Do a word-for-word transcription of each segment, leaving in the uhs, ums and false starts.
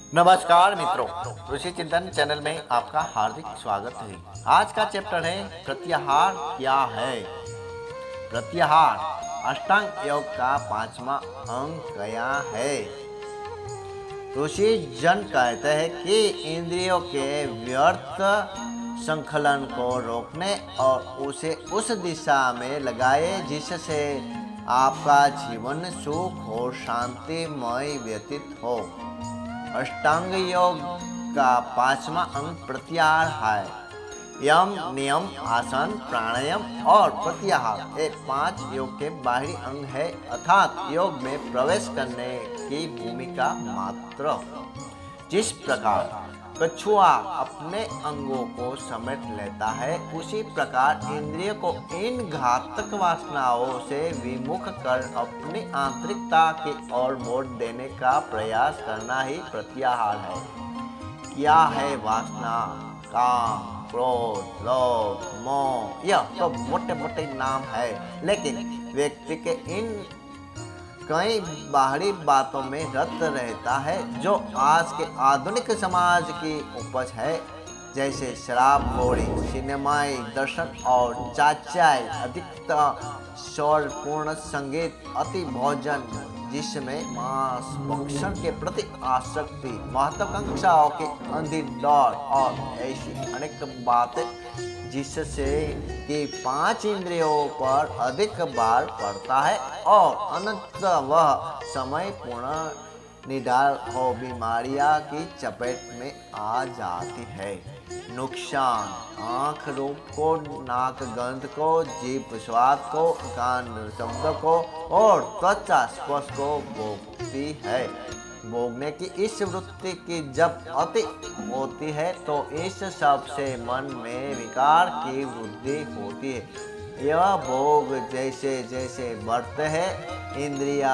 नमस्कार मित्रों, ऋषि चिंतन चैनल में आपका हार्दिक स्वागत है। आज का चैप्टर है प्रत्याहार क्या है। प्रत्याहार अष्टांग योग का पांचवा अंग क्या है। ऋषि जन कहते हैं कि इंद्रियों के व्यर्थ संकलन को रोकने और उसे उस दिशा में लगाए जिससे आपका जीवन सुख और शांतिमय व्यतीत हो। अष्टांग योग का पांचवा अंग प्रत्याहार है। यम, नियम, आसन, प्राणायाम और प्रत्याहार ये पांच योग के बाहरी अंग है, अर्थात योग में प्रवेश करने की भूमिका मात्र। जिस प्रकार कछुआ अपने अंगों को समेट लेता है, उसी प्रकार इंद्रिय को इन घातक वासनाओं से विमुख कर अपनी आंतरिकता की ओर मोड़ देने का प्रयास करना ही प्रत्याहार है। क्या है वासना? काम, क्रोध, लोभ, मोह, यह तो मोटे मोटे नाम है, लेकिन व्यक्ति के इन कई बाहरी बातों में रत रहता है जो आज के आधुनिक समाज की उपज है, जैसे शराब खोरी, सिनेमाई दर्शन और चाचाई, अधिकतर शोरपूर्ण संगीत, अति भोजन जिसमें मांस भक्षण के प्रति आसक्ति, महत्वाकांक्षाओं की अंधी दौड़ और ऐसी अनेक बातें जिससे कि पांच इंद्रियों पर अधिक भार पड़ता है और अनंत वह समय पूर्ण निडाल हो बीमारियां की चपेट में आ जाती है। नुकसान आँख रूप को, नाक गंध को, जीभ स्वाद को, कान शब्द को और त्वचा स्पर्श को भोगती है। भोगने की इस वृत्ति की जब अति होती है तो इस सब से मन में विकार की वृद्धि होती है। यह भोग जैसे जैसे बढ़ते हैं, इंद्रियां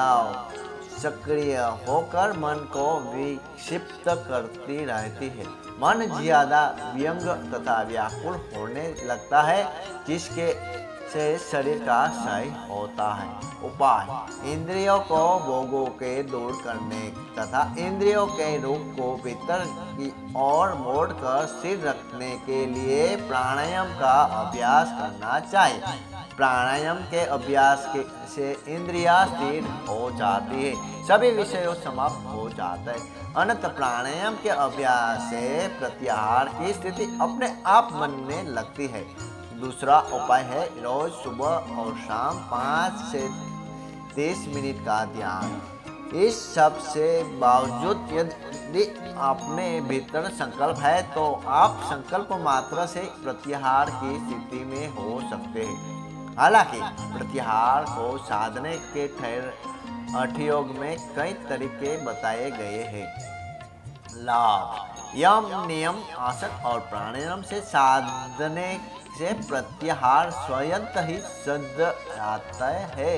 सक्रिय होकर मन को विक्षिप्त करती रहती है। मन ज्यादा व्यंग तथा व्याकुल होने लगता है, जिसके से शरीर का क्षय होता है। उपाय इंद्रियों को भोगों के दूर करने तथा इंद्रियों के रूप को भीतर की ओर मोड़कर स्थिर रखने के लिए प्राणायाम का अभ्यास करना चाहिए। प्राणायाम के अभ्यास के से इंद्रियां स्थिर हो जाती है, सभी विषयों समाप्त हो जाते हैं। अनंत प्राणायाम के अभ्यास से प्रत्याहार की स्थिति अपने आप बनने लगती है। दूसरा उपाय है रोज सुबह और शाम पाँच से तीस मिनट का ध्यान। इस सब से बावजूद यदि अपने भीतर संकल्प है तो आप संकल्प मात्र से प्रत्याहार की स्थिति में हो सकते हैं। हालांकि प्रत्याहार को साधने के ठहर हठ योग में कई तरीके बताए गए हैं। लाभ यम, नियम, आसन और प्राणायाम से साधने से प्रत्याहार स्वयं ही सिद्ध आता है।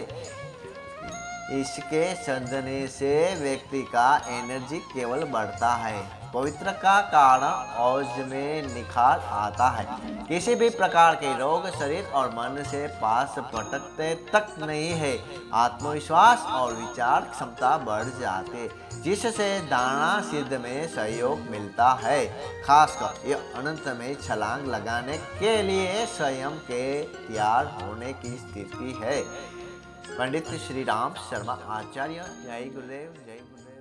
इसके साधने से व्यक्ति का एनर्जी केवल बढ़ता है, पवित्र का कारण औज में निखार आता है। किसी भी प्रकार के रोग शरीर और मन से पास भटकते तक नहीं है। आत्मविश्वास और विचार क्षमता बढ़ जाते, जिससे धारणा सिद्ध में सहयोग मिलता है। खासकर यह अनंत में छलांग लगाने के लिए स्वयं के तैयार होने की स्थिति है। पंडित श्री राम शर्मा आचार्य। जय गुरुदेव, जय गुरुदेव।